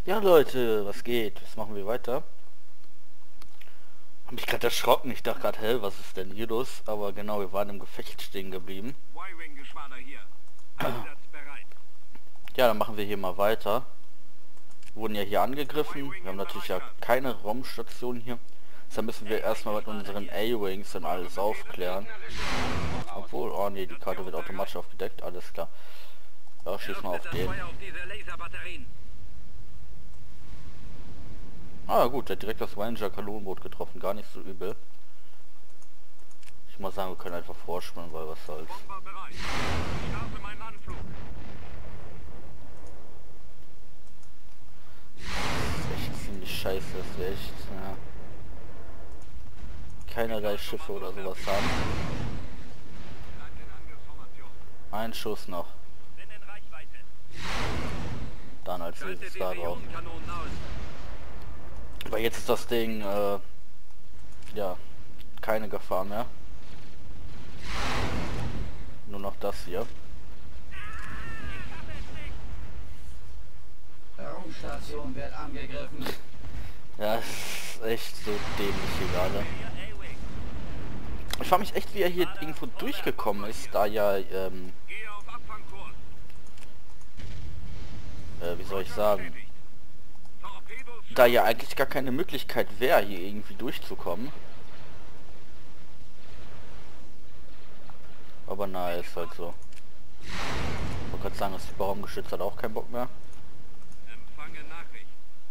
Ja Leute, was geht? Was machen wir weiter? Hab mich gerade erschrocken. Ich dachte gerade, hä, was ist denn hier los? Aber genau, wir waren im Gefecht stehen geblieben. Y-Wing-Geschwader hier. Einsatzbereit. Ja, dann machen wir hier mal weiter. Wir wurden ja hier angegriffen. Wir haben natürlich ja keine Raumstation hier. Deshalb müssen wir erstmal mit unseren A-Wings dann alles aufklären. Obwohl, oh nee, die Karte wird automatisch aufgedeckt. Alles klar. Ja, schieß mal auf Das den. Feuer auf diese Laserbatterien. Ah gut, der hat direkt das Ranger-Kanonenboot getroffen. Gar nicht so übel. Ich muss sagen, wir können einfach vorspringen, weil was soll's. Bomber bereit. Ich starte meinen Anflug. Das ist echt ziemlich scheiße, dass wir echt keinerlei Schiffe oder sowas haben. Bleibt in Angriffsformation. Ein Schuss noch. Sind in Reichweite. Dann als Schaltet nächstes die da drauf. Ionenkanonen aus. Aber jetzt ist das Ding, ja, keine Gefahr mehr. Nur noch das hier. Raumstation wird angegriffen. Ja, es ist echt so dämlich hier gerade. Hier A-Wing. Ich frage mich echt, wie er hier irgendwo durchgekommen ist, da ja, Gehe auf Abfangkurs. wie soll ich sagen, Beschädigt. Torpedos. da ja eigentlich gar keine Möglichkeit wäre, hier irgendwie durchzukommen. Aber na, ist halt so. Ich wollte gerade sagen, das Überraumgeschütz hat auch keinen Bock mehr. Empfange Nachricht.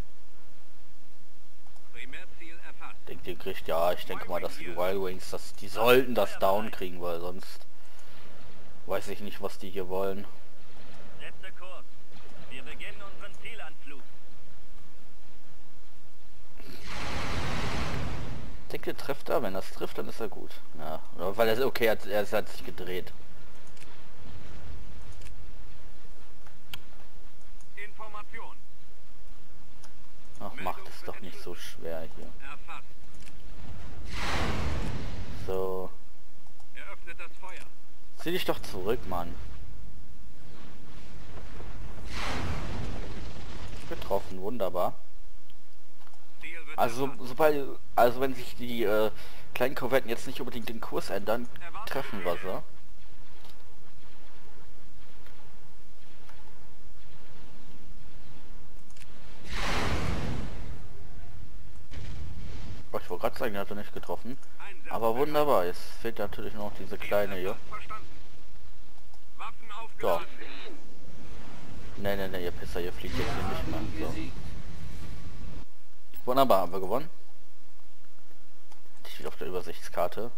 Primärziel erfasst. Denkt ihr kriegt, ja, ich denke mal, dass die Y-Wings, die sollten das down kriegen, weil sonst weiß ich nicht, was die hier wollen. Letzter Kurs. Wir beginnen unseren Zielanflug. Denkt ihr, trifft er? Wenn das trifft, dann ist er gut. Ja, oder weil er, okay, er hat sich gedreht. Information. Ach, macht es doch nicht so schwer hier. Erfasst. So, Eröffnet das Feuer. zieh dich doch zurück, Mann. Getroffen, wunderbar. Ziel wird Also erfasst. also wenn sich die kleinen Korvetten jetzt nicht unbedingt den Kurs ändern, treffen wir sie. Oh, ich wollte gerade sagen, der hat er nicht getroffen. Aber wunderbar, jetzt fehlt natürlich noch diese kleine hier. Verstanden. Waffen Ja. aufgeladen. Ne, ihr Pisser, ihr fliegt jetzt hier nicht mehr. So. Besiegt. Wunderbar, haben wir gewonnen. Ich wieder auf der Übersichtskarte.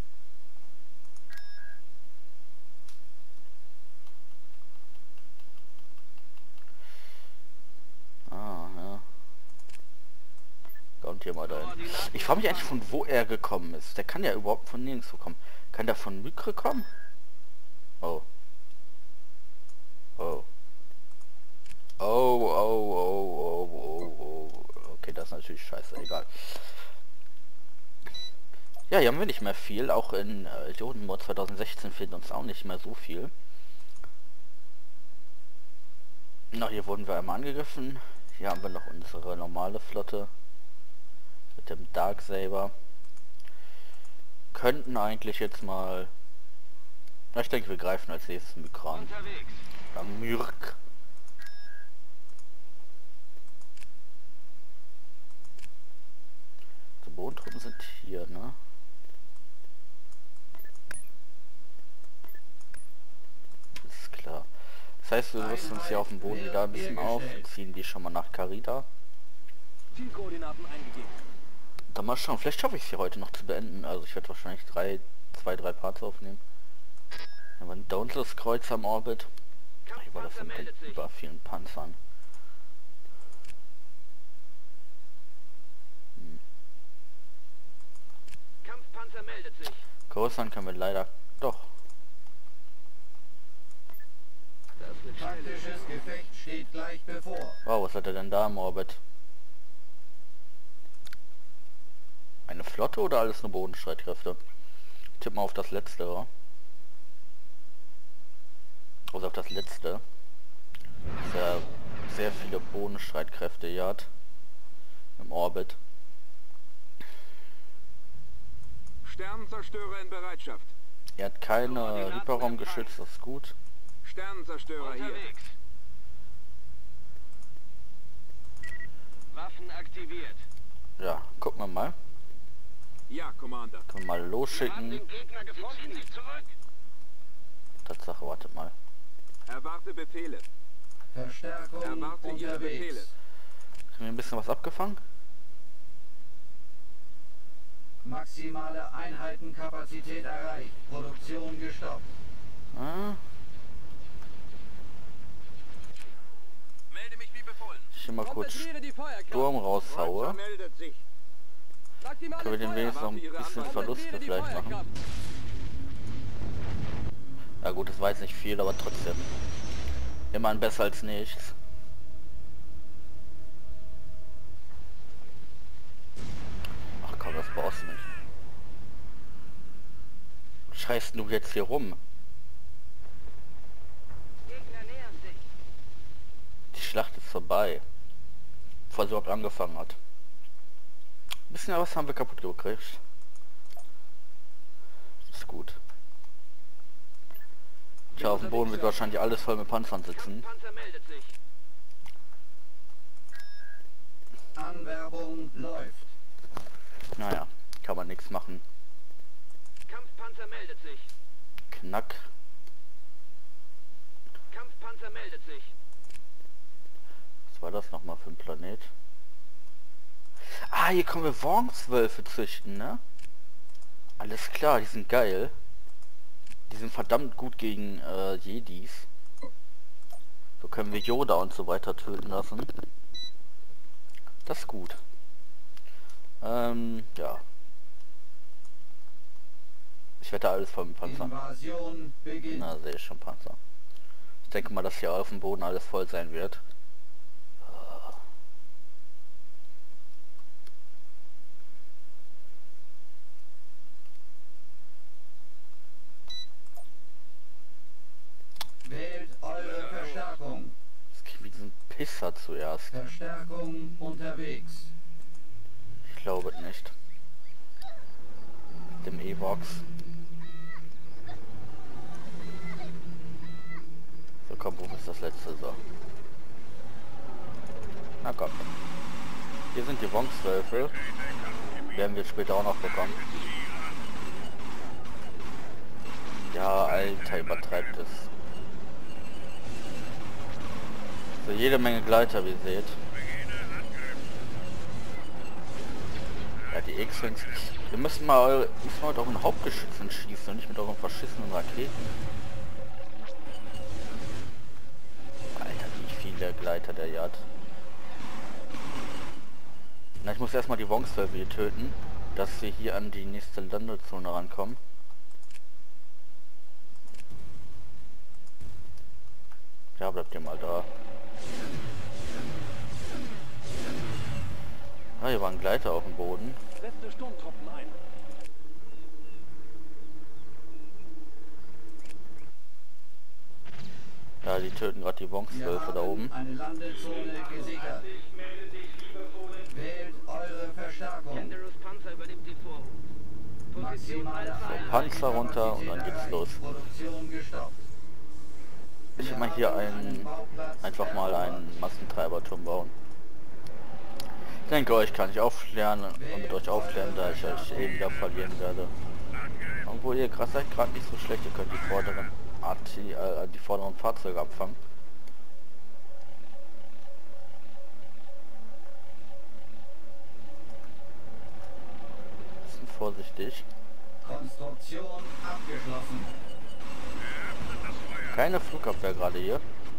Ah, ja. Kommt hier mal dahin. Ich frage mich eigentlich, von wo er gekommen ist. Der kann ja überhaupt von nirgendwo kommen. Kann der von Mykre kommen? Oh. Oh. Oh, oh, oh, oh, oh, oh. Okay, das ist natürlich scheiße, egal. Ja, hier haben wir nicht mehr viel. Auch in Idiotenmod 2016 fehlt uns auch nicht mehr so viel. Na, hier wurden wir einmal angegriffen. Hier haben wir noch unsere normale Flotte. Mit dem Darksaber. Könnten eigentlich jetzt mal... Na, ich denke, wir greifen als nächstes Mykran. Unterwegs. Ja, Myrk. Die Bodentruppen sind hier, ne? Ist klar. Das heißt, wir rüsten uns hier auf dem Boden wieder ein bisschen auf und ziehen die schon mal nach Carida. Zielkoordinaten eingegeben. Dann mal schauen, vielleicht schaffe ich es hier heute noch zu beenden. Also ich werde wahrscheinlich zwei, drei Parts aufnehmen. Wir haben ein Dauntless Kreuz am Orbit. Hier war das mit den über vielen Panzern. Kampfpanzer meldet sich. Größern können wir leider doch. Taktisches Gefecht steht gleich bevor. Wow, was hat er denn da im Orbit? Eine Flotte oder alles nur Bodenstreitkräfte? Tipp mal auf das letzte, oder? Also auf das letzte. Ist ja sehr viele Bodenstreitkräfte Yard im Orbit. Sternenzerstörer in Bereitschaft. Er hat keine Hyperraumgeschütze, das ist gut. Sternenzerstörer hier. Unterwegs. Waffen aktiviert. Ja, gucken wir mal. Ja, Commander. Können wir mal Wir haben losschicken. den Gegner gefunden. Sie ziehen sich zurück. Tatsache, wartet mal. Erwarte Befehle. Verstärkung Erwarte Ihre Befehle. unterwegs. Kriegen wir ein bisschen was abgefangen? Maximale Einheitenkapazität erreicht. Produktion gestoppt. Ah, Melde mich wie befohlen. ich hier mal kurz Konzentriere die Feuerkraft. Sturm Kreuzer raushaue. meldet sich. Schlag die Mann Können wir ins den Feuer. wenigstens noch ein bisschen Verluste Konzentriere die vielleicht machen. Feuerkraft. Ja gut, das war jetzt nicht viel, aber trotzdem. Immerhin besser als nichts. Ach komm, das brauchst du nicht. Was schreist du jetzt hier rum? Gegner nähern sich. Die Schlacht ist vorbei. Bevor sie überhaupt angefangen hat. Ein bisschen was haben wir kaputt gekriegt. Ist gut. Tja, auf dem Boden wird wahrscheinlich alles voll mit Panzern sitzen. Panzer meldet sich. Anwerbung läuft. Naja, kann man nichts machen. Kampfpanzer meldet sich. Knack. Kampfpanzer meldet sich. Was war das nochmal für ein Planet? Ah, hier können wir Wormswölfe züchten, ne? Alles klar, die sind geil. Die sind verdammt gut gegen Jedis. So können wir Yoda und so weiter töten lassen. Das ist gut. Ja. Ich wette alles voll mit Panzern. Invasion beginnt. Na, sehe ich schon Panzer. Ich denke mal, dass hier auf dem Boden alles voll sein wird. Wählt eure Verstärkung. Jetzt kriegen wir diesen Pisser zuerst. Verstärkung unterwegs. Ich glaube nicht. Dem Evox. So, komm, wo ist das letzte? So. Na komm. Hier sind die Wonkswölfe. Werden wir später auch noch bekommen. Ja, Alter, übertreibt es. So, jede Menge Gleiter, wie ihr seht. Ja, die X-Wings. Wir müssen mal mit euren Hauptgeschützen schießen und nicht mit euren verschissenen Raketen. Alter, wie viele Gleiter der Yard. Na, ich muss erstmal die Wonkswölfe hier töten, dass sie hier an die nächste Landezone rankommen. Ja, bleibt ihr mal da. Ah, hier waren Gleiter auf dem Boden. Letzte Sturmtruppen ein. Ja, die töten gerade die Wir Wonkswölfe da oben. haben eine Landezone gesichert. Wählt eure Verstärkung. Enderus Panzer übernimmt die Vorhut. Position Maximale Alpha. Panzer runter und dann geht's Einheitenkapazität los. erreicht. Produktion gestoppt. Ich will mal hier einfach mal einen Massentreiberturm bauen. Ich denke, euch kann ich aufklären und mit euch aufklären, da ich euch eben wieder verlieren werde. Obwohl ihr seid gerade nicht so schlecht, ihr könnt die vorderen Fahrzeuge abfangen. Bisschen vorsichtig. Konstruktion abgeschlossen. Keine Flugabwehr gerade hier.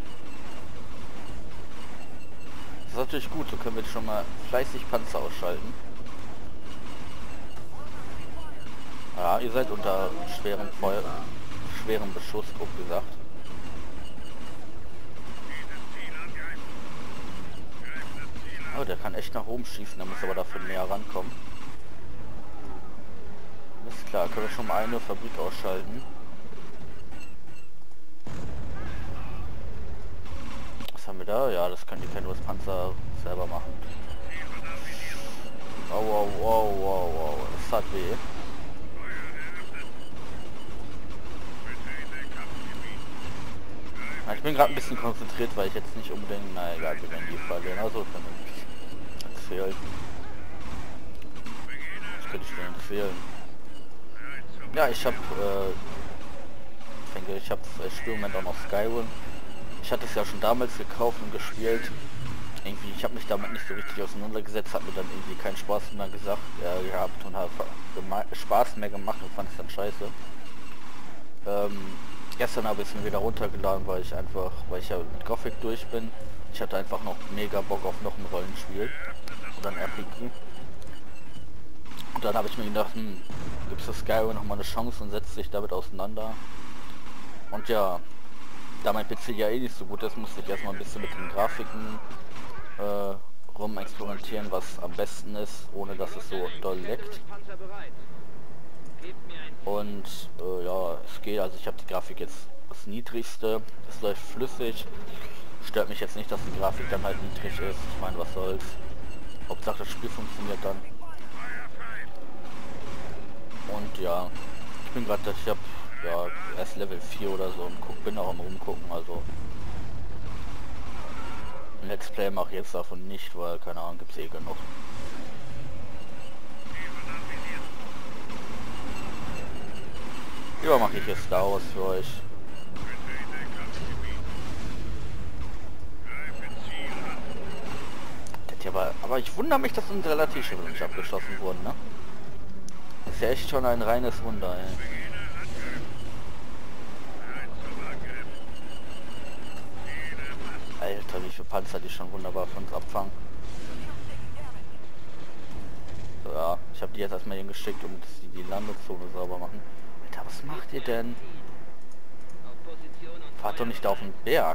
Das ist natürlich gut, so können wir schon mal fleißig Panzer ausschalten. Ja, ihr seid unter schwerem Feuer, schwerem Beschuss, grob gesagt. Oh, der kann echt nach oben schießen, der muss aber dafür näher rankommen. Ist klar, können wir schon mal eine Fabrik ausschalten. Was haben wir da? Ja, das können die Fenrispanzer selber machen. Oh, wow, wow, wow, wow, das hat weh. Ja, ich bin gerade ein bisschen konzentriert, weil ich jetzt nicht unbedingt, na egal, wir werden die verlieren, also vernünftig erzählen. Was könnte ich denn erzählen? Ja, ich habe, ich habe das Spielmoment auch noch Skyrim. Ich hatte es ja schon damals gekauft und gespielt. Irgendwie, ich habe mich damit nicht so richtig auseinandergesetzt, hat mir dann irgendwie keinen Spaß mehr gehabt und habe Spaß mehr gemacht und fand es dann scheiße. Gestern habe ich es mir wieder runtergeladen, weil ich ja mit Gothic durch bin. Ich hatte einfach noch mega Bock auf noch ein Rollenspiel oder ein RPG. Und dann habe ich mir gedacht, gibst du Skyrim noch mal eine Chance und setzt sich damit auseinander. Und ja, da mein PC ja eh nicht so gut ist, musste ich erstmal ein bisschen mit den Grafiken rum experimentieren, was am besten ist, ohne dass es so doll leckt. Und ja, es geht, also ich habe die Grafik jetzt das niedrigste, es läuft flüssig, stört mich jetzt nicht, dass die Grafik dann halt niedrig ist, ich meine, was soll's. Hauptsache das Spiel funktioniert dann. Und ja, ich bin gerade, ich habe ja erst Level 4 oder so und bin auch am rumgucken, also ein Let's Play mache ich jetzt davon nicht, weil keine Ahnung, gibt's eh genug. Ja, mache ich jetzt Star Wars für euch. Aber ich wundere mich, dass unsere Relativschiffe nicht abgeschossen wurden, ne? Das ist ja echt schon ein reines Wunder, ey. Alter, wie viele Panzer die schon wunderbar von uns abfangen. So, ja, ich habe die jetzt erstmal hingeschickt, um die Landezone sauber machen. Alter, was macht ihr denn? Fahrt doch nicht da auf den Berg.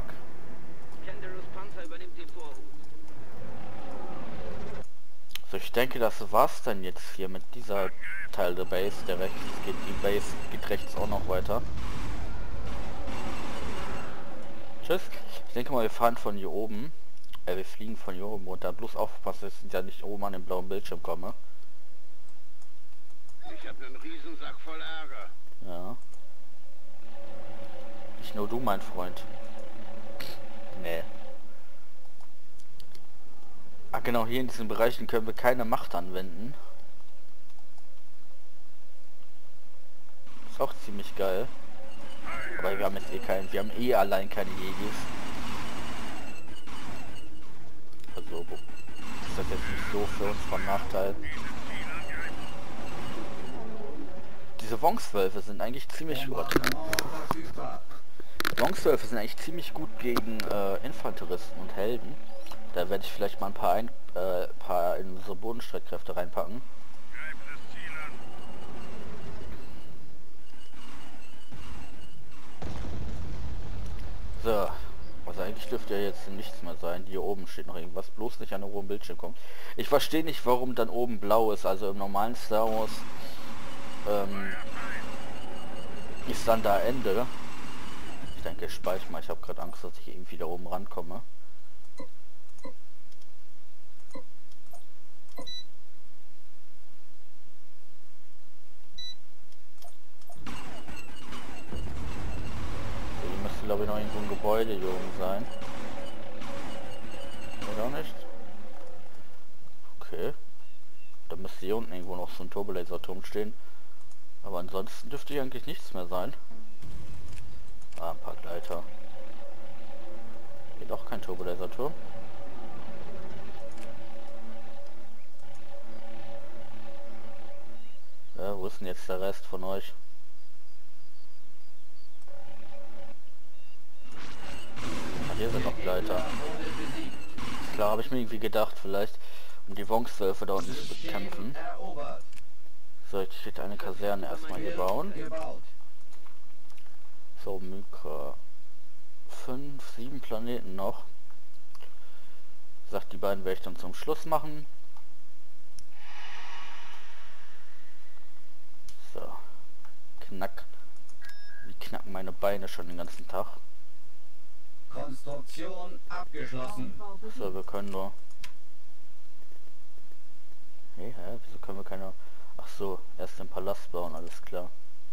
So, ich denke, das war's dann jetzt hier mit dieser Teil der Base. Der rechts geht, die Base geht rechts auch noch weiter. Tschüss. Ich denke mal, wir fahren von hier oben. Wir fliegen von hier oben runter. Bloß aufpassen, dass ich ja nicht oben an den blauen Bildschirm komme. Ich habe einen Riesensack voll Ärger. Ja. Nicht nur du, mein Freund. Nee. Ah genau, hier in diesen Bereichen können wir keine Macht anwenden. Ist auch ziemlich geil. Aber wir haben jetzt wir haben eh allein keine Jedis. Also ist das jetzt nicht so für uns von Nachteil. Diese Wongswölfe sind eigentlich ziemlich gut. Wongswölfe sind eigentlich ziemlich gut gegen Infanteristen und Helden. Da werde ich vielleicht mal ein paar in unsere Bodenstreitkräfte reinpacken. So, also eigentlich dürfte ja jetzt nichts mehr sein. Hier oben steht noch irgendwas, bloß nicht an den oberen Bildschirm kommt. Ich verstehe nicht, warum dann oben blau ist. Also im normalen Star Wars ist dann da Ende. Ich denke, ich speichere mal. Ich habe gerade Angst, dass ich irgendwie da oben rankomme. Glaube ich noch irgendwo ein Gebäude hier oben sein. Oder auch nicht? Okay. Da müsste hier unten irgendwo noch so ein Turbolaserturm stehen. Aber ansonsten dürfte hier eigentlich nichts mehr sein. Ah, ein paar Gleiter. Hier doch kein Turbolaserturm. Ja, wo ist denn jetzt der Rest von euch? Hier sind noch Gleiter. Klar, habe ich mir irgendwie gedacht, vielleicht um die Wongswölfe da unten zu bekämpfen. So, ich kriege eine Kaserne erstmal hier bauen. So, Myka. 5, 7 Planeten noch. Sagt, die beiden werde ich dann zum Schluss machen. So. Knack. Wie knacken meine Beine schon den ganzen Tag. Konstruktion abgeschlossen. So, wir können nur... Hey, hä? Wieso können wir keine... Ach so, erst den Palast bauen, alles klar.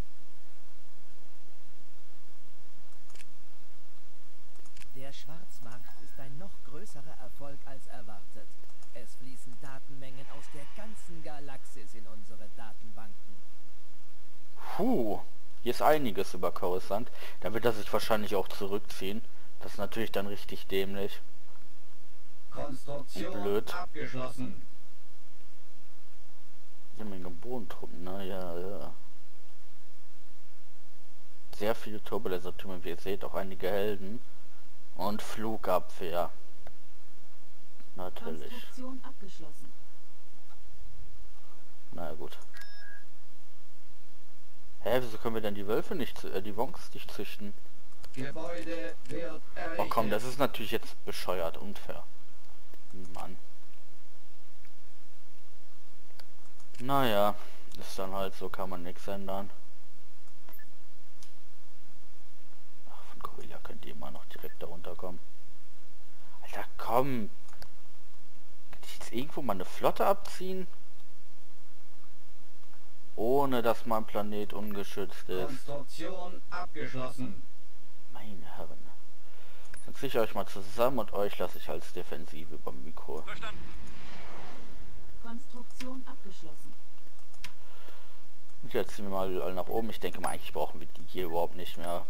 Der Schwarzmarkt ist ein noch größerer Erfolg als erwartet. Es fließen Datenmengen aus der ganzen Galaxis in unsere Datenbanken. Puh, hier ist einiges über Coruscant. Da wird er sich wahrscheinlich auch zurückziehen. Das ist natürlich dann richtig dämlich. Konstruktion Blöd. abgeschlossen. Hier Menge Bodentruppen, ne? Ja. Sehr viele Turbolasertürme, wie ihr seht, auch einige Helden. Und Flugabwehr. Natürlich. Konstruktion abgeschlossen. Na gut. Hä, wieso können wir denn die Wölfe nicht, die Wonks nicht züchten? Gebäude wird errichtet. Oh komm, das ist natürlich jetzt bescheuert, unfair. Mann. Naja, ist dann halt so, kann man nichts ändern. Ach, von Gorilla könnt ihr immer noch direkt darunter kommen. Alter, komm. Kann ich jetzt irgendwo mal eine Flotte abziehen? Ohne dass mein Planet ungeschützt ist. Konstruktion abgeschlossen. Meine Herren. Dann ziehe ich euch mal zusammen und euch lasse ich als Defensive beim Mikro. Verstanden. Konstruktion abgeschlossen. Und jetzt ziehen wir mal alle nach oben. Ich denke mal, eigentlich brauchen wir die hier überhaupt nicht mehr.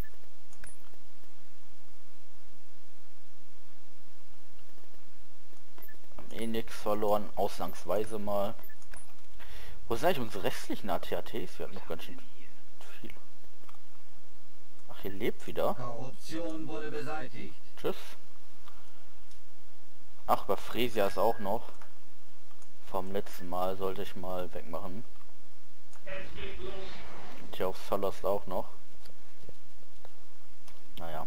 Haben eh nichts verloren, ausnahmsweise mal. Wo sind eigentlich unsere restlichen AT-ATs? Wir hatten noch ganz schön viel. Ach, hier lebt wieder. Korruption wurde beseitigt. Tschüss. Ach, bei Fresia ist auch noch. Vom letzten Mal sollte ich mal wegmachen. Und hier auf Solos auch noch. Naja.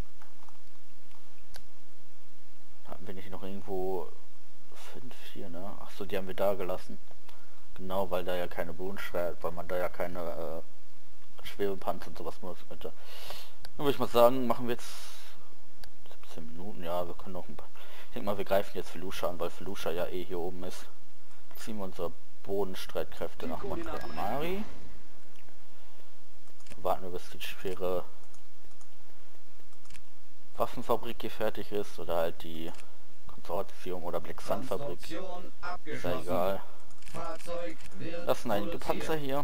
Hatten wir nicht noch irgendwo 5 hier, ne? Ach so, die haben wir da gelassen. Genau, weil da ja keine Bodenschwert, weil man da ja keine Schwebepanzer und sowas benutzen könnte. Dann würde ich mal sagen, machen wir jetzt 17 Minuten. Ja, wir können noch ein paar... Ich denke mal, wir greifen jetzt Felusha an, weil Felusha ja eh hier oben ist. Ziehen wir unsere Bodenstreitkräfte nach Montreal. Warten wir, bis die schwere Waffenfabrik hier fertig ist oder halt die Konsortium oder Black Sun Fabrik. Konstruktion Ist ja abgeschlossen. egal. Fahrzeug wird Das sind einige produziert. Panzer hier.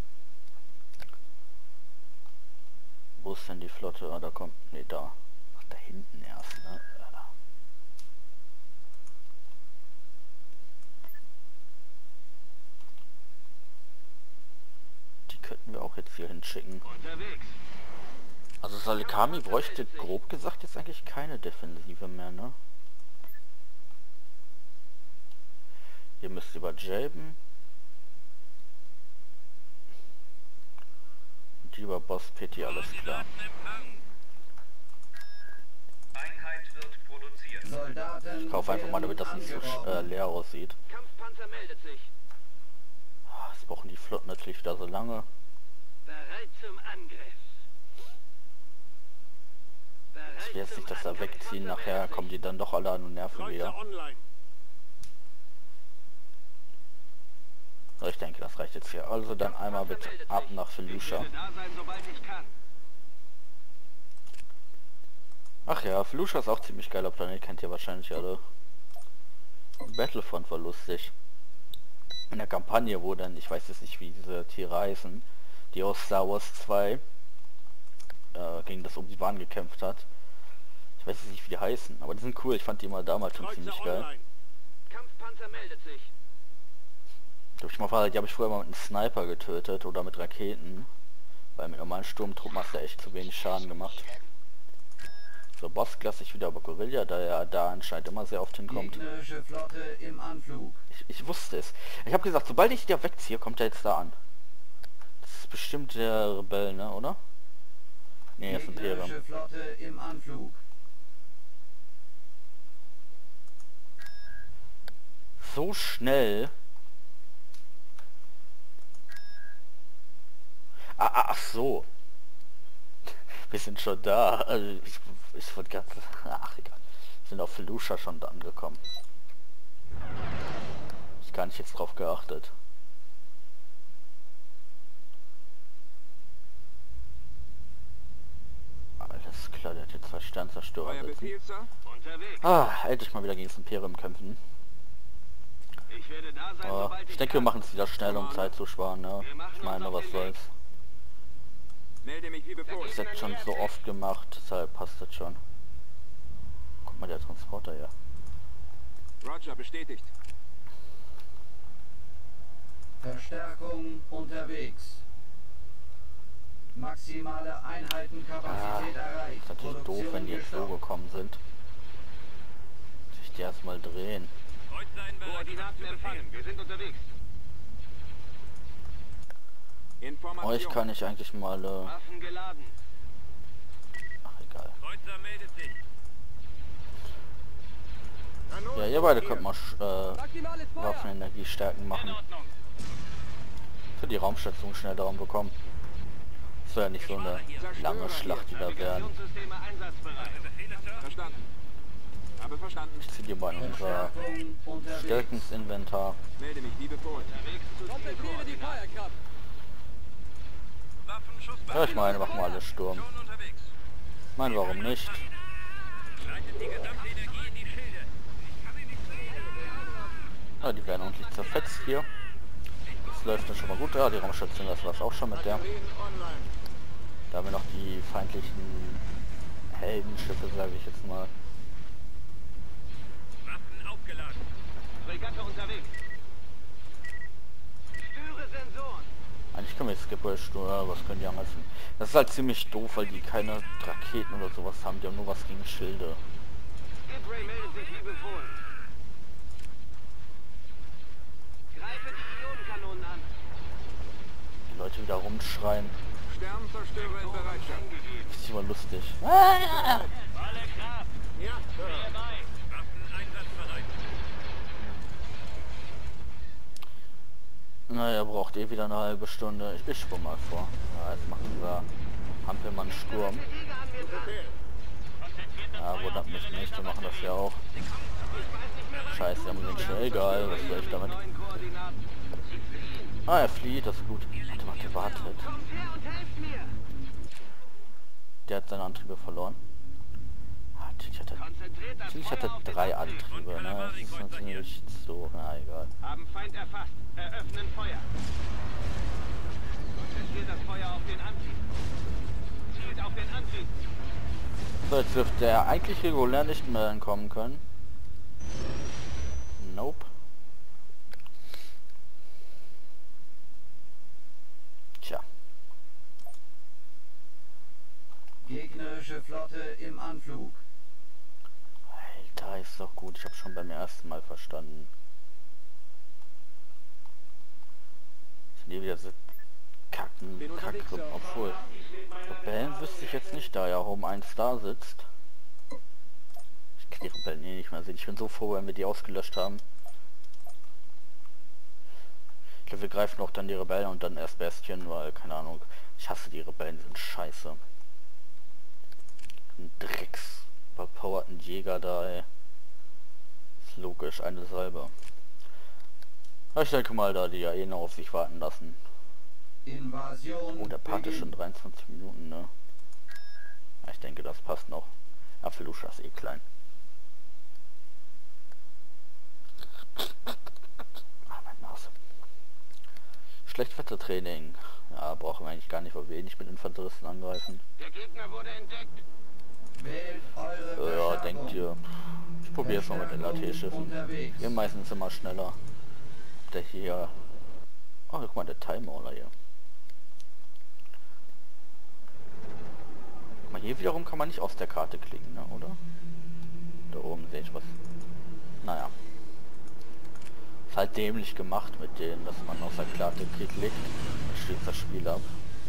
Wo ist denn die Flotte? Ah, da kommt... Ne, da. Ach, da hinten erst, ne? Ja. Die könnten wir auch jetzt hier hinschicken. Unterwegs. Also Salikami bräuchte grob gesagt jetzt eigentlich keine Defensive mehr, ne? Ihr müsst über Jaben. Und die über Boss Petty, alles klar. Einheit wird produziert. Soldaten Ich kaufe einfach mal, damit das nicht so angeworben. leer aussieht. Kampfpanzer meldet sich. Ah, jetzt brauchen die Flotten natürlich wieder so lange. Bereit zum Angriff. Ich will jetzt nicht, dass da wegziehen. Nachher kommen die dann doch alle an und nerven wieder. online. So, ich denke, das reicht jetzt hier. Also dann einmal bitte ab nach Felusha. Da sein, sobald ich kann. Ach ja, Felusha ist auch ziemlich geiler Planet, kennt ihr wahrscheinlich alle. Battlefront war lustig. In der Kampagne, wo dann, ich weiß jetzt nicht, wie diese Tiere heißen, die aus Star Wars 2 gegen das Obi-Wan gekämpft hat. Ich weiß jetzt nicht, wie die heißen, aber die sind cool. Ich fand die mal damals schon ziemlich geil. Kampfpanzer meldet sich. Die habe ich früher mal mit einem Sniper getötet oder mit Raketen. Weil mit normalen Sturmtruppen hast du echt zu wenig Schaden gemacht. So, Boss klasse ich wieder über Gorilla, da er da anscheinend immer sehr oft hinkommt. Gegnerische Flotte im Anflug. Ich wusste es. Ich habe gesagt, sobald ich da wegziehe, kommt er jetzt da an. Das ist bestimmt der Rebell, ne, oder? Nee, das ist ein Imperium. Gegnerische Flotte im Anflug. So schnell. Ach so. Wir sind schon da. Also ich wurde ganz... Ach, egal. Wir sind auf Felucia schon angekommen. Ich gar nicht jetzt drauf geachtet. Alles klar, der hat jetzt 2 Sternzerstörer Euer sitzen. Befehl, Sir? Unterwegs. Ah, endlich mal wieder gegen das Imperium kämpfen. Ich werde da sein, Aber sobald ich denke, wir machen es wieder schnell, um Zeit zu sparen, ne? Ich meine, was soll's. Melde mich wie befohlen. Ich hab's schon so oft gemacht, deshalb passt das schon. Guck mal, der Transporter hier. Roger, bestätigt. Verstärkung unterwegs. Maximale Einheitenkapazität erreicht. Ist natürlich doof, wenn die jetzt so gekommen sind. Muss ich die erstmal drehen. Kreuzer in Koordinaten empfangen. Wir sind unterwegs. Information. Euch kann ich eigentlich mal... Waffen geladen. Ach, egal. Kreuzer meldet sich. Ja, ihr beide könnt mal Waffenenergie stärken machen. Für die Raumstation schnell darum bekommen. Das soll ja nicht so eine lange Schlacht wieder werden. Navigationssysteme einsatzbereit. Befehle, Sir. Verstanden. Habe verstanden. Ich ziehe die mal in unser Verstärkung unterwegs. Stärkensinventar. Melde mich wie befohlen. Unterwegs zu Zielkoordinaten. Waffenschuss Ja, ich meine, machen wir alle Sturm. schon unterwegs. Ich meine, warum nicht? Leitet die gesamte Energie in die Schilde. Ich kann ihn nicht sehen. Ja, die werden ordentlich zerfetzt hier. Das läuft dann schon mal gut. Ja, die Raumstation, das war's auch schon mit der. Da haben wir noch die feindlichen Heldenschiffe, sage ich jetzt mal. Waffen aufgeladen. Fregatte unterwegs. Störe Sensoren. Eigentlich können wir Skipper stören, was können die anders? Das ist halt ziemlich doof, weil die keine Raketen oder sowas haben. Die haben nur was gegen Schilde. Skipray meldet sich wie befohlen. Greife die Ionenkanonen an. Die Leute wieder rumschreien. Sternzerstörer in Bereitschaft. Das ist immer lustig. Waffen einsatzbereit. Naja, braucht eh wieder eine halbe Stunde. Ich schwumm mal vor. Ja, jetzt macht unser Hampelmann Sturm. Ja, wundert mich nicht. Wir machen das ja auch. Scheiße, wir haben den schnell. Egal, was soll ich damit? Neuen Koordinaten. Ah, er flieht, das ist gut. Warte, wartet. Kommt her und helft mir. Der hat seine Antriebe verloren. Ah, Konzentriert das natürlich hat Feuer er auf den 3 Antrieb. Antriebe, ne? Das ist natürlich so, na egal. Haben Feind erfasst. Eröffnen Feuer. Konzentriert das Feuer auf den Antrieb. Zielt auf den Antrieb. So, jetzt dürfte er eigentlich regulär nicht mehr entkommen können. Nope. Tja. Gegnerische Flotte im Anflug. Alter, ist doch gut. Ich habe schon beim ersten Mal verstanden. Sind hier wieder so Kackgruppen. Obwohl, Rebellen wüsste ich jetzt nicht, da ja Home 1 da sitzt. Ich kann die Rebellen eh nicht mehr sehen. Ich bin so froh, wenn wir die ausgelöscht haben. Ich glaube, wir greifen auch dann die Rebellen und dann erst Bestien, weil, keine Ahnung, ich hasse die Rebellen, die sind scheiße. Ein Drecks überpowerten Jäger da, ey. Ist logisch, eine Salbe. Ja, ich denke mal, da die ja eh noch auf sich warten lassen. Invasion. Oh, der Part ist schon 23 Minuten, ne? Ja, ich denke, das passt noch. Ja, Felucia ist eh klein. Ah, mein Nase. Schlechtwettertraining. Ja, brauchen wir eigentlich gar nicht, weil wir eh nicht mit Infanteristen angreifen. Der Gegner wurde entdeckt. Wählt eure Ja, Verstärkung. denkt ihr. Ich probiere es mal mit LAT-Schiffen. Unterwegs. Wir meistens immer schneller. Der hier... Oh, guck mal, der Time Mauler hier. Guck mal, hier wiederum kann man nicht aus der Karte klicken, ne, oder? Da oben sehe ich was. Naja. Ist halt dämlich gemacht mit denen, dass man aus der Karte klickt. Dann schließt das Spiel ab.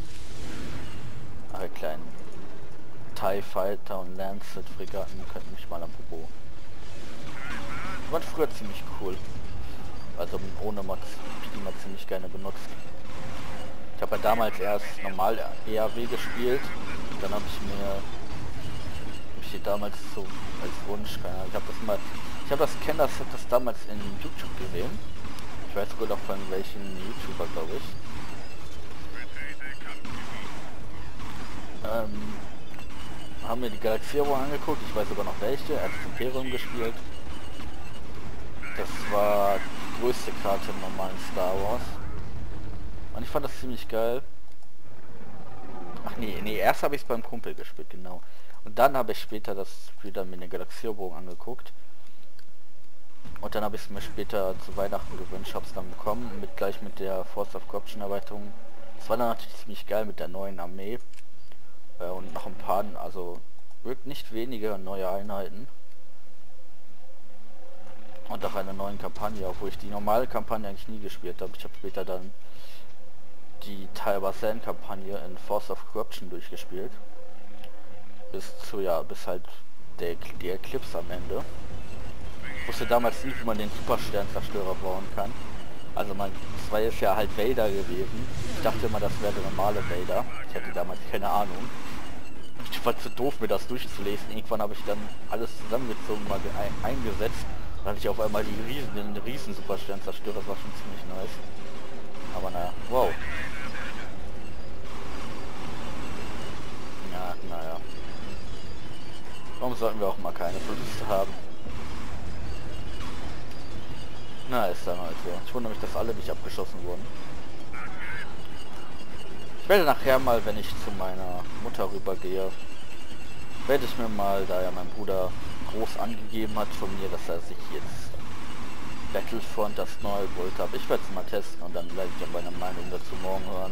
Alle kleinen TIE Fighter und Lancet Fregatten könnten mich mal am Popo. Die waren früher ziemlich cool. Also ohne Max habe ich die mal ziemlich gerne benutzt. Ich habe ja damals erst normal ERW gespielt Dann habe ich mir damals so als Wunsch, keine Ahnung, kenne das damals in YouTube gesehen. Ich weiß gut auch von welchen YouTuber, glaube ich. Haben mir die Galaxiererbauung angeguckt, ich weiß sogar noch welche, er hat das Imperium gespielt. Das war die größte Karte im normalen Star Wars. Und ich fand das ziemlich geil. Ach nee, erst habe ich es beim Kumpel gespielt, genau. Und dann habe ich später das Spiel dann mit den Galaxiererbauung angeguckt. Und dann habe ich es mir später zu Weihnachten gewünscht, habe es dann bekommen, gleich mit der Force of Corruption Erweiterung. Das war dann natürlich ziemlich geil mit der neuen Armee. Und noch ein paar, also wirklich nicht wenige neue Einheiten. Und auch eine neue Kampagne, obwohl ich die normale Kampagne eigentlich nie gespielt habe. Ich habe später dann die Taiwan-Kampagne in Force of Corruption durchgespielt. Bis halt die Eclipse am Ende. Ich wusste damals nicht, wie man den Supersternzerstörer bauen kann. Also das war jetzt ja halt Vader gewesen. Ich dachte immer, das wäre der normale Vader. Ich hatte damals keine Ahnung. Ich war zu doof, mir das durchzulesen. Irgendwann habe ich dann alles zusammengezogen, mal eingesetzt. Dann hatte ich auf einmal den riesen Supersternzerstörer. Das war schon ziemlich nice. Aber naja, wow. Ja, naja. Warum sollten wir auch mal keine Verluste haben? Na, ist dann halt so. Ich wundere mich, dass alle nicht abgeschossen wurden. Ich werde nachher mal, wenn ich zu meiner Mutter rübergehe, werde ich mir mal, da ja mein Bruder groß angegeben hat von mir, dass er sich jetzt Battlefront das neue geholt hat. Ich werde es mal testen und dann werde ich dann meine Meinung dazu morgen hören.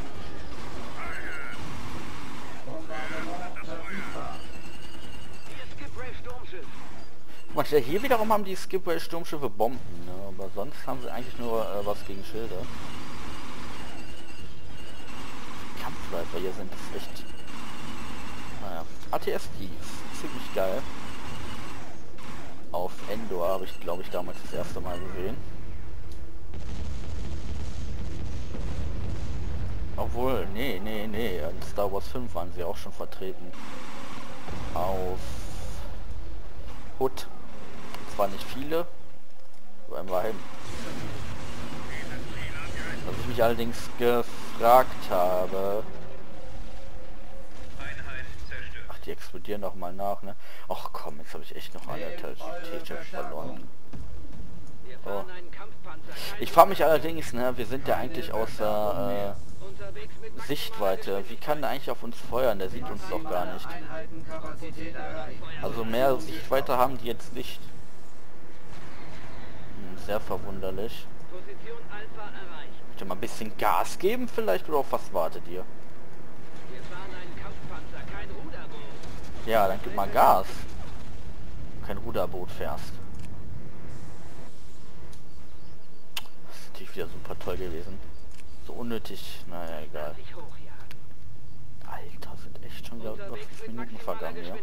Guck mal, hier wiederum haben die Skipway Sturmschiffe Bomben, ne? Aber sonst haben sie eigentlich nur was gegen Schilder. Kampfläufer hier sind das echt... Naja, ATST ist ziemlich geil. Auf Endor habe ich, glaube ich, damals das erste Mal gesehen. Obwohl, nee, in Star Wars 5 waren sie auch schon vertreten. Auf Hood. Zwar nicht viele, aber immerhin. Was ich mich allerdings gefragt habe... Ach, die explodieren doch mal nach, ne? Ach komm, jetzt habe ich echt noch eine T-Shirt verloren. Oh. Ich frage mich allerdings, ne, wir sind ja eigentlich außer Sichtweite. Wie kann der eigentlich auf uns feuern? Der sieht uns doch gar nicht. Also mehr Sichtweite haben die jetzt nicht. Sehr verwunderlich. Möchte mal ein bisschen Gas geben vielleicht, oder auf was wartet ihr? Ja, dann gib mal Gas. Kein Ruderboot fährst. Das ist natürlich wieder super toll gewesen. So unnötig, naja, egal. Alter, sind echt schon wieder über 5 Minuten vergangen, ja.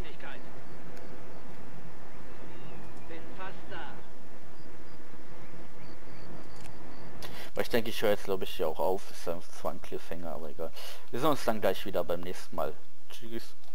Aber ich denke, ich höre jetzt, glaube ich, hier auch auf. Ist zwar ein Cliffhanger, aber egal. Wir sehen uns dann gleich wieder beim nächsten Mal. Tschüss.